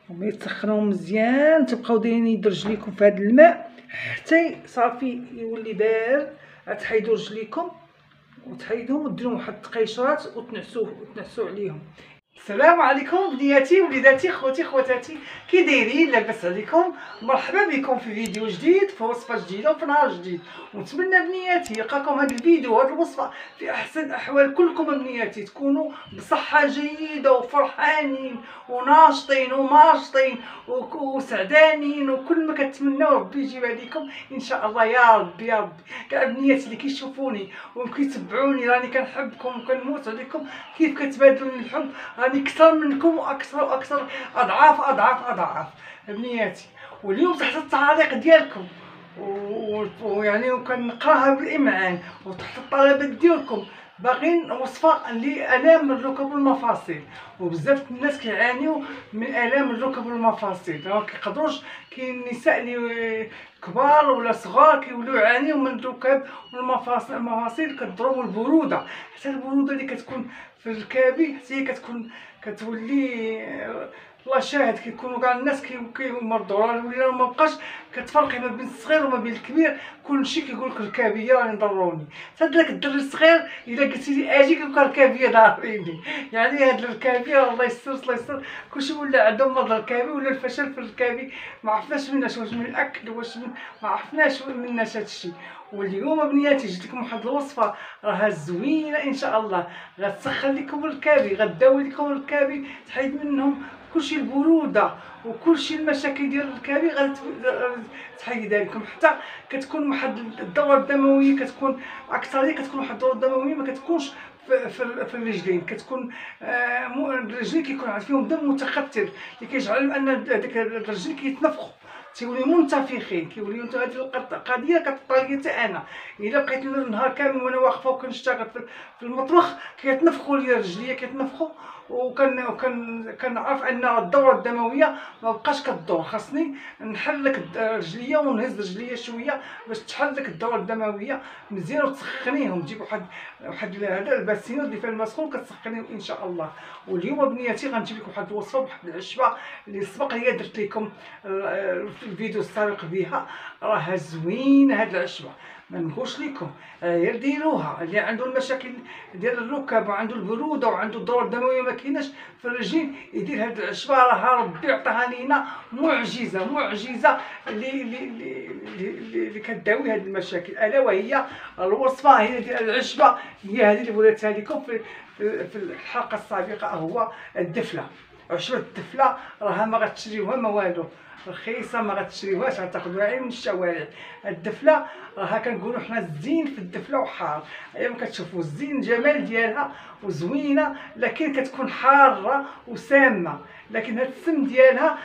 وملي تسخنوهم مزيان تبقاو دايرين يد رجليكم في هذا الماء حتى صافي يولي بارد. غتحيدوا رجليكم وتحيدوهم وديروا واحد التقيشرات وتنعسوا عليهم. السلام عليكم بنياتي وليداتي خوتي خواتاتي، كي دايرين؟ لاباس عليكم؟ مرحبا بكم في فيديو جديد، في وصفه جديده وفي نهار جديد. ونتمنى بنياتي يلقاكم هذا الفيديو وهذه الوصفه في احسن الاحوال. كلكم بنياتي تكونوا بصحه جيده وفرحانين وناشطين وماشطين وسعدانين، وكل ما كتمناو ربي يجيبها لكم ان شاء الله يا ربي يا ربي. كاع بنياتي اللي كيشوفوني وكيتبعوني راني كنحبكم وكنموت عليكم. كيف كتبادلوا الحب راني اكثر منكم واكثر واكثر اضعاف اضعاف اضعاف بنياتي. واليوم تحت التعاليق ديالكم ويعني وكنقراها بالامعان وتحت الطلبات ديالكم باغيين وصفه لالام الركب والمفاصل. وبزاف الناس كيعانيو من الام الركب والمفاصل، ما كيقدروش. كاين النساء اللي كبار ولا صغار كيوليو يعانيو من الركب والمفاصل. المفاصل كتضرهم البروده، حتى البروده اللي كتكون في الركابي حتى هي كتولي الله شاهد. كيكونوا كاع الناس كيمرضوا. ولا ما بقاش كتفرقي ما بين الصغير وما بين الكبير، كلشي كيقول لك ركابيه راني ضروني. حتى داك الدري الصغير الا قلتي لي اجي كيقول لك ركابيه ضاريني. يعني هاد الركابيه الله يستر الله يستر كلشي ولا عندهم مرض ركابي ولا الفشل في الركابي. ما عرفناش مناش، واش من الاكل واش من ما عرفناش مناش هادشي. واليوم بنياتي جبت لكم واحد الوصفه راها زوينه ان شاء الله، غتسخن لكم الركابي، غداوي لكم الركابي، تحيد منهم كلشي البروده وكلشي المشاكل ديال الركابي غتحيدها لكم. حتى كتكون واحد الدوره الدمويه كتكون اكثريه، كتكون واحد الدوره الدمويه ما كتكونش في الرجلين. كتكون الرجلين كيكون فيهم دم متخثر اللي كيجعل ان داك الرجلين كيتنفخوا، تيوليو منتفخين. كيوليو هذه القضيه كتطرا لي حتى انا. الا بقيت النهار كامل وانا واقفه وكنشتغل في المطبخ كيتنفخوا لي رجليا كيتنفخوا. كنعرف ان الدوره الدمويه ما بقاش كدور. خاصني نحرك رجليا ونهز رجليا شويه باش تحرك الدوره الدمويه مزيان وتسخنيهم. تجيب واحد هذا الباسينو اللي فيه الماء سخون كتسخنيهم ان شاء الله. واليوم بنياتي غنجيب لكم واحد الوصفه بواحد العشبه اللي سبق لي درت لكم في الفيديو السابق بها. راها زوينه هاد العشبه ما نقولش لكم، غير ديروها. اللي عنده المشاكل ديال الركب وعنده البروده وعنده الدوره الدمويه ما كايناش في الرجل يدير هاد العشبه. راها ربي عطاها لينا معجزه معجزه اللي كداوي هاد المشاكل. الا وهي الوصفه هي ديال العشبه، هي هذه اللي وريتها لكم في الحلقه السابقه. هو الدفله، عشبه الدفله راها ما غتشريوها ما والو، رخيصه ما غتشريوهاش، غتاخذوها غير من الشوارع. الدفله راها كنقولوا حنا الزين في الدفله وحار. ايوا كتشوفوا الزين الجمال ديالها وزوينه، لكن كتكون حاره وسامه. لكن هاد السم ديالها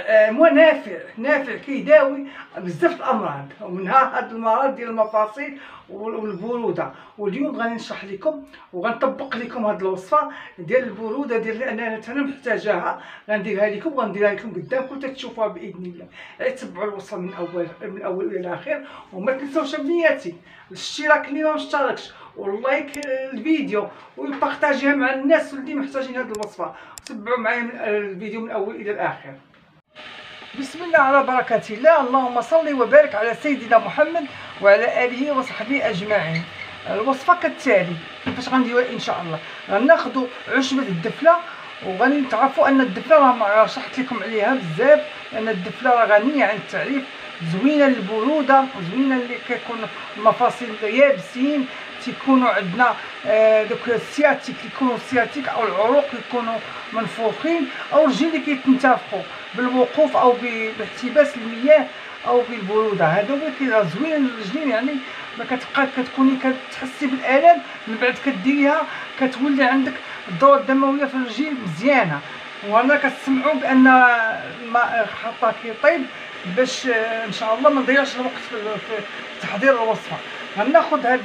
نافع كيداوي بزاف الامراض، ومنها هاد المرض ديال المفاصل والبروده. واليوم غادي نشرح لكم وغنطبق لكم هاد الوصفه ديال البروده ديال انا محتاجاها. غنديرها لكم وغنديرها لكم قدامكم تتشوفوها باذن الله. تبعوا الوصفه من الاول الى الاخر. وما تنساوش بنياتي الاشتراك اللي ما مشتركش، واللايك الفيديو ويبارطاجيها مع الناس اللي محتاجين هاد الوصفه. تبعوا معايا الفيديو من الاول الى الاخر. بسم الله على بركة الله. اللهم صل وبارك على سيدنا محمد وعلى آله وصحبه أجمعين. الوصفة كالتالي. كيفاش غنديروها إن شاء الله؟ غناخدو عشبة الدفلة، وغادي تعرفوا أن الدفلة راه شرحت لكم عليها بزاف، لأن الدفلة راه غنية عن التعريف، زوينة للبرودة وزوينة اللي كيكون المفاصل يابسين. تيكونوا عندنا دوك السياتيك يكونوا سياتيك، او العروق يكونوا منفوخين، او الرجل اللي كيتنتفخوا بالوقوف او باحتباس المياه او بالبروده. هادو اللي زوين للرجلين. يعني ما كتبقى كتكوني كتحسي بالالم من بعد كديريها كتولي عندك الدوره الدمويه في الرجل مزيانه. وانا كتسمعوا بان الماء خطا كيطيب باش ان شاء الله ما نضيعش الوقت في تحضير الوصفه. غناخذ هاد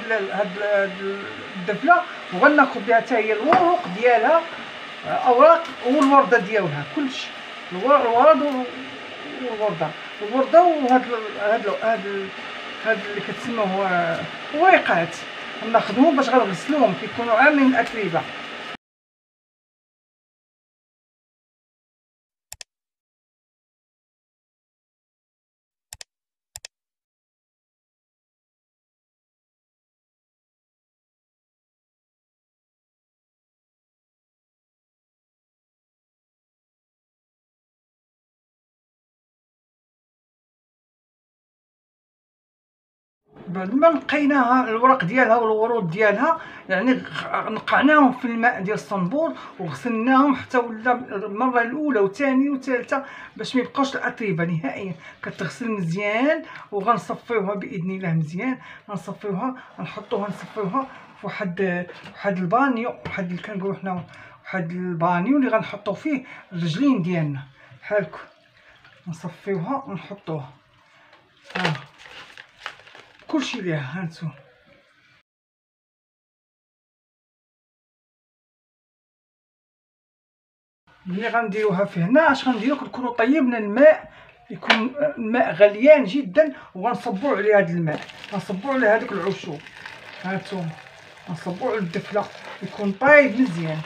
الدفله وغناخذ بها حتى هي الورق ديالها، اوراق والورده ديالها كلشي، الورد والورده وهاد اللي كتسموه وريقات. غناخذهم باش غنغسلوهم، كيكونوا عاملين الاتربه. بعد ما نقيناها الورق ديالها والورود ديالها، يعني نقعناهم في الماء ديال الصنبور وغسلناهم حتى ولا المره الاولى والثانيه والثالثه باش ما يبقاوش الاتربه نهائيا. كتغسل مزيان وغنصفيوها باذن الله مزيان، غنصفيوها نحطوها نصفيوها في واحد البانيو، واحد اللي كنقولوا حنا واحد البانيو اللي غنحطو فيه الرجلين ديالنا بحال هكا، نصفيوها ونحطوها كلشي ليها. هانتوما ملي غنديروها في هنا اش غنديرو، كنكونو طيبنا الماء، يكون الماء غليان جدا وغنصبو عليه هذا الماء، غنصبو على هذوك العشوب. هانتوما غنصبو على الدفله يكون طايب مزيان.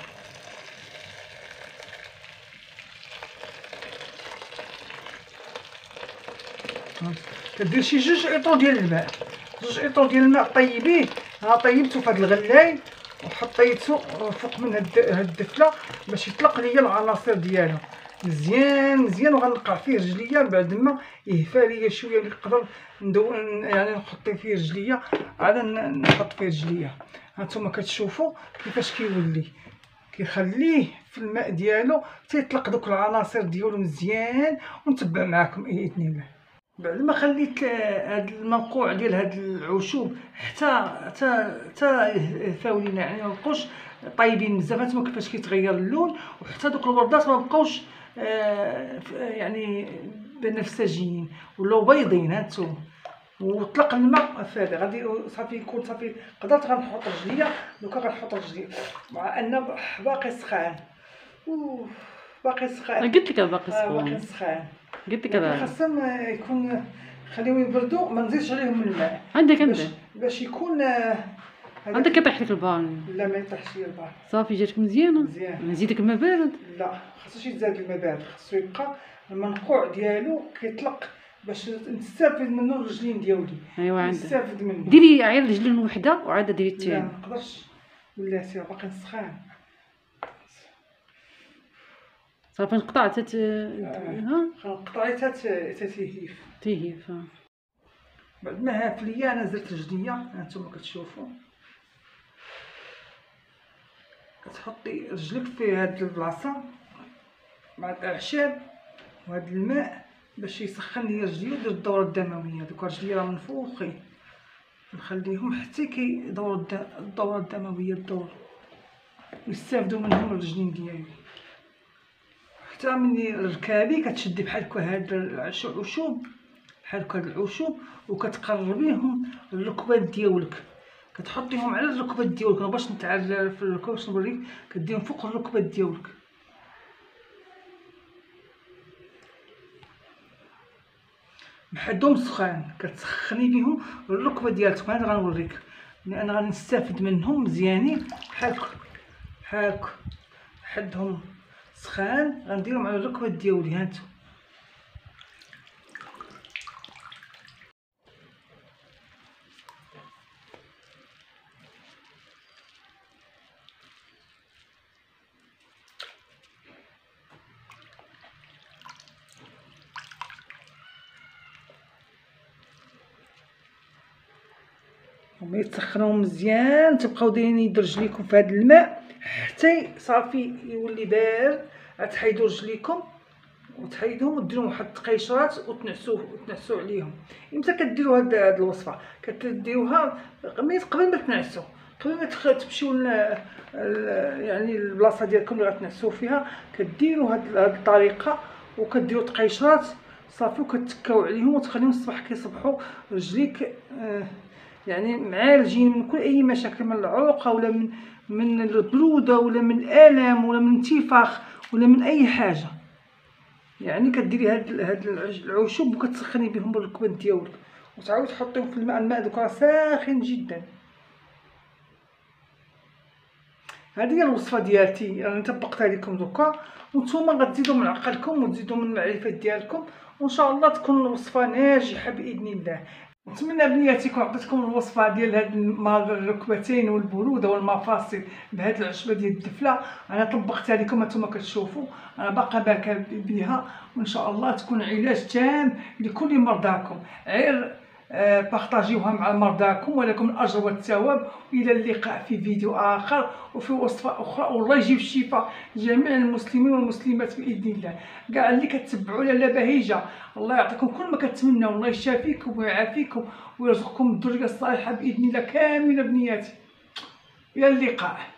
كدير شي 2 ايطو ديال الماء، 2 ايطو ديال الماء طيبيه. ها طيبتو في هاد الغلاي وحطيتو فوق من هاد الدفله باش يطلق ليا العناصر ديالو مزيان مزيان، وغنقع فيه رجليا بعد ما يهفى ليا شويه، نقدر يعني نحط فيه رجليا عاد نحط فيه رجليا. هانتوما كتشوفوا كيفاش كيولي، كيخليه في الماء ديالو تيطلق دوك العناصر ديالو مزيان. ونتبع معكم باذن الله. بعد ما خليت هاد المنقوع ديال هاد العشوب حتى فاو لينا، يعني مبقاوش طايبين بزاف. هانتوما كيفاش كيتغير اللون، وحتى دوك الوردات ما بقاوش يعني بنفسجيين ولاو بيضين. هانتوما وطلق الماء فارغ غادي صافي يكون صافي. قدرت غنحط رجليا، دوكا غنحط رجليا مع ان باقي سخان. باقي سخان، قلت لك باقي باقي سخان. قلت لك هذا خاصهم يكون خليهم يبردوا، ما نزيدش عليهم من الماء. عندك باش يكون عندك يطيح لك البان. لا ما يطيحش لي البان، صافي جاتك مزيانه. مزيان. نزيدك الماء بارد؟ لا خاصوش يتزاد الماء بارد، خاصو يبقى المنقوع ديالو كيطلق باش نستافد منه الرجلين ديالي. ايوا عندك نستافد منه. ديري غير رجلين وحده وعاد ديري الثاني. لا ما نقدرش بلاتي باقي سخان. صافي نقطع حتى ها نقطع حتى تيهيف. بعد ما هاف ليا انا زرت رجليا. هانتوما كتشوفوا كتحطي رجلك في هاد البلاصه مع الاعشاب وهاد الماء باش يسخن ليا رجلي ويدير الدوره الدمويه. دوك رجلي راه منفوخين، نخليهم حتى كيدوروا الدوره الدمويه الدور، ويستافدوا منهم الرجلين ديالي. حتى مني ركابي كتشدي بحال هكا هاد العشوب، بحال هكا العشوب، وكتقربيهم للركبات ديالك، كتحطيهم على الركبات ديالك. انا باش نتعلم في الركبه باش نوريك، كديهم فوق الركبات ديالك. محدهم سخان كتسخني بهم الركبه ديالك. انا غنوريك انا غنستافد منهم مزيانين بحال هكا حدهم سخان غنديرهم على الركبه ديالي. هانتو هما يتسخنوا مزيان، تبقاو دايرين يد رجليكم في هذا الماء حتى صافي يولي بارد. غتحيدوا رجليكم وتحيدوهم وديروا واحد القيشرات وتنعسوا عليهم. امتى كديروا هاد الوصفه؟ كديروها قبل ما تنعسوا، قبل ما تمشيو يعني البلاصه ديالكم اللي غتنعسوا فيها. كديروا هاد الطريقه وكديروا القيشرات صافي، وكتكاو عليهم وتخليهم الصباح كيصبحوا رجليك يعني معالجين من كل اي مشاكل، من العروقه ولا من البروده ولا من الالم ولا من انتفاخ ولا من اي حاجه. يعني كديري هاد العشوب وكتسخني بهم الركبات ديالك، وتعاودي تحطيهم في الماء دوك راه ساخن جدا. هذه هي الوصفه ديالتي انا طبقتها لكم دوكا، وانتم غتزيدوا من عقلكم وتزيدوا من المعرفه ديالكم، وان شاء الله تكون الوصفه ناجحه باذن الله. نتمنى بنياتي كون عطيتكم الوصفه ديال هاد مرض الركبتين والبروده والمفاصل بهاد العشبه ديال الدفله. انا طبقتها لكم انتم كتشوفوا، انا باقا باكا بها، وان شاء الله تكون علاج تام لكل مرضاكم. غير بارطاجيوها مع مرضاكم، ولكم الاجر والثواب. والى اللقاء في فيديو اخر وفي وصفه اخرى، والله يجيب الشفاء جميع المسلمين والمسلمات باذن الله. كاع اللي كتبعوا لاله بهيجه، الله يعطيكم كل ما كتمنوا، الله يشافيكم ويعافيكم ويرزقكم الذريه الصالحه باذن الله كامله بنياتي. الى اللقاء.